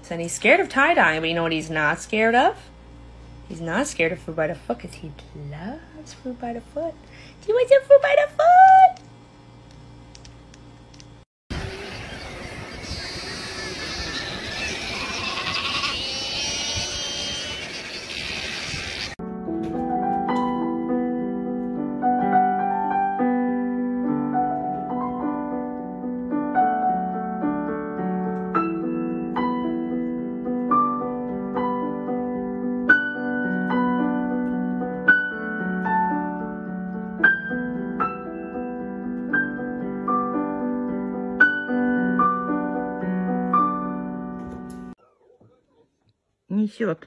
pants. And he's scared of tie-dye, but you know what he's not scared of? He's not scared of fruit by the foot because he loves fruit by the foot. Do you want some fruit by the foot? Несет.